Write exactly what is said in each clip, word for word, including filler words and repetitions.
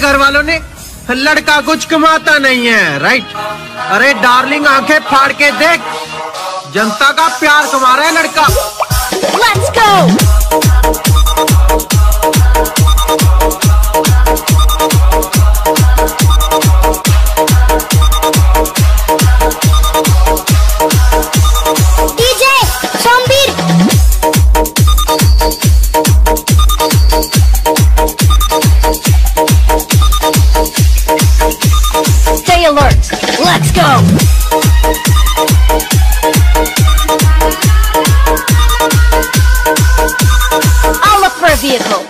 घर वालों ने लड़का कुछ कमाता नहीं है, राइट? अरे डार्लिंग आंखें फाड़ के देख, जनता का प्यार कमा रहा है लड़का। Let's go! Stay alert. Let's go. I'll look for a vehicle.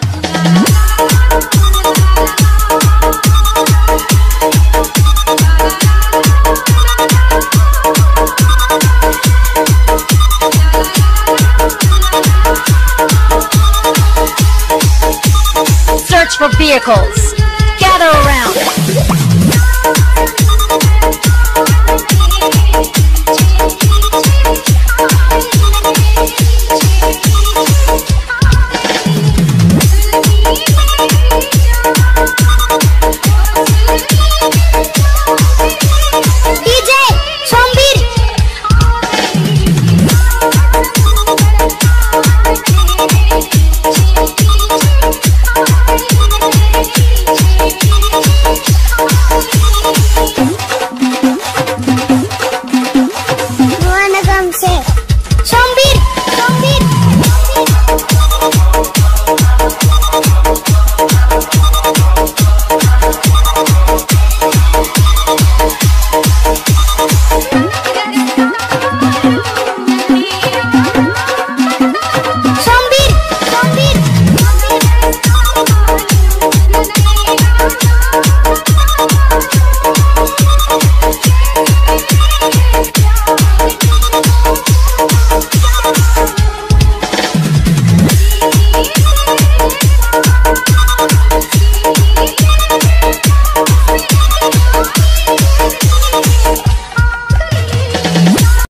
Search for vehicles. Gather around. Wanna come say